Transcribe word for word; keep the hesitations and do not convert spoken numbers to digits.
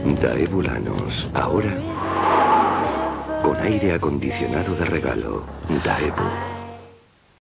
Daewolanos, ahora con aire acondicionado de regalo. Daewoo.